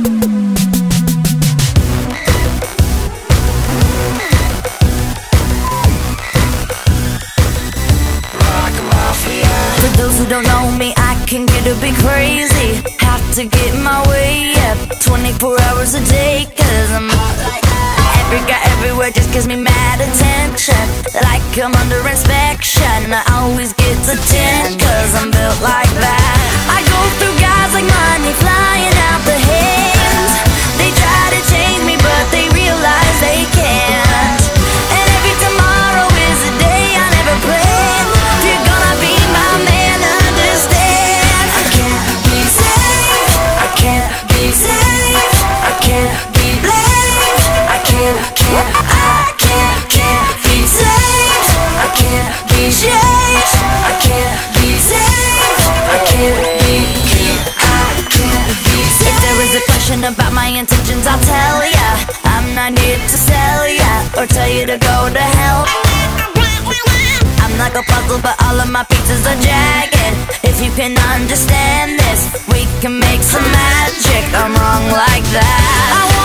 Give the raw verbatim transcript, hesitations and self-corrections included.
For those who don't know me, I can get a bit crazy. Have to get my way up twenty-four hours a day, cause I'm hot like that. Every guy everywhere just gives me mad attention, like I'm under inspection. I always get the ten, cause I'm built like that. I go through guys like money flying out the hands. They try to change me but they realize they can't. And every tomorrow is a day I never planned. If you're gonna be my man, understand I can't be saved, I can't be saved, I can't be blamed, I can't, can't, I can't, can't be saved, I can't be changed, I can't be saved, I can't be, can't, I can't be saved. If there is a question about my intentions, I'll tell ya. I'm not here to sell ya or tell you to go to hell. I'm like a puzzle, but all of my pieces are jagged. If you can understand this, we can make some magic. I'm wrong like that. I